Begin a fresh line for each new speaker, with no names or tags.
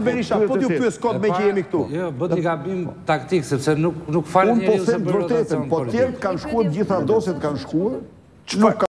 Berisha, po t'ju pyes kot me që jemi këtu.
Jo, bët një gabim taktik, sepse nuk falet
Unë po
njeriu se
them
bën
vërtetën,
rotacion
po
politik.
tjerët kanë shkuar, gjitha doset kanë shkuar, nuk